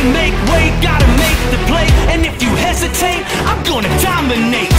make way, gotta make the play. And if you hesitate, I'm gonna dominate.